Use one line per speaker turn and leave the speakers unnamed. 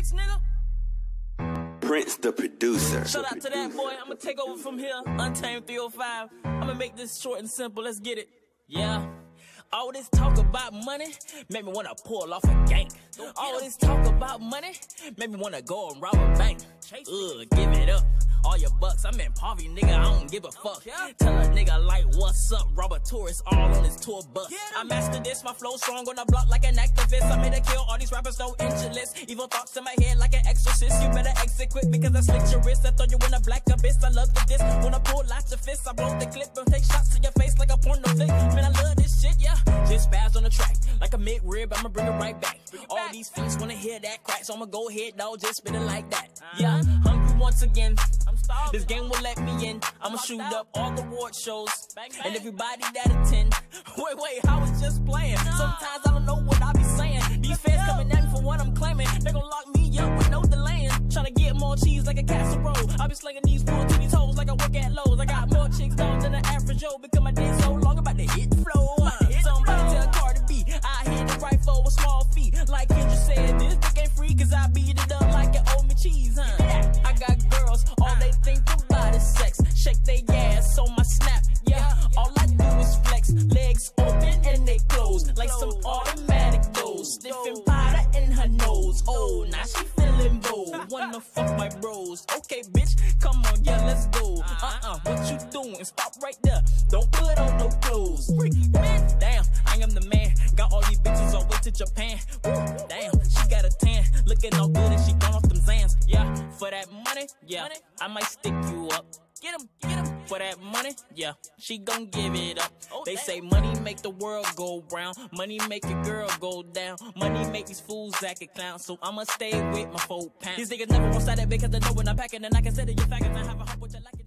mix, nigga.
Prince the producer.
Shout out to that boy. I'ma take over from here. Untamed 305. I'ma make this short and simple. Let's get it. Yeah. All this talk about money made me wanna pull off a gang. All this talk about money made me wanna go and rob a bank. Give it up. All your bucks, I'm in poverty, nigga, I don't give a fuck. Tell a nigga like, what's up, rob a tourist all on his tour bus. I mastered this, my flow strong on the block like an activist. I made a kill, all these rappers no interest. Evil thoughts in my head like an exorcist. You better exit quick because I slit your wrist. I throw you in a black abyss, I love the diss. When I pull out your fist, I blow the clip and take shots to your face like a porno flick. Man, I love this shit, yeah. Just spaz on the track, like a mid-rib, I'ma bring it right back. All these fiends wanna hear that crack, so I'ma go ahead, dawg, just spit it like that. Yeah, hungry once again. This game will let me in. I'ma shoot up all the award shows and everybody that attend. Wait, I was just playing. Sometimes I don't know what I be saying. These fans coming at me for what I'm claiming. They gon' lock me up with no delaying. Tryna get more cheese like a casserole. I be slinging these fools to these hoes like I work at Lowe's. I got more chicks down than the average Joe because my dick so long about to hit the flow. Somebody tell Cardi B I hit the right for a small fee. Like Kendra said, this dick ain't free cause I beat it up like it owe me cheese, huh? I got girls, all they think about is sex. Shake they ass on my snap, yeah. All I do is flex, legs open and they close like some automatic doors. Sniffing powder in her nose. Oh, now she feeling bold. Wanna fuck my bros? Okay, bitch, come on, yeah, let's go. What you doing? Stop right there. Don't put on no clothes. Freaky man, damn, I am the man. Got all these bitches all way to Japan. Woo, damn, she got a tan, looking all good and she gone off them Zans. Yeah, for that money, yeah, I might stick you up. Get him, for that money, yeah, she gon' give it up. They say money make the world go round, money make your girl go down, money make these fools act a clown, so I'ma stay with my 4 pounds. These niggas never gon' start that because they know when I'm packing and I consider you faggots and have a heart with you like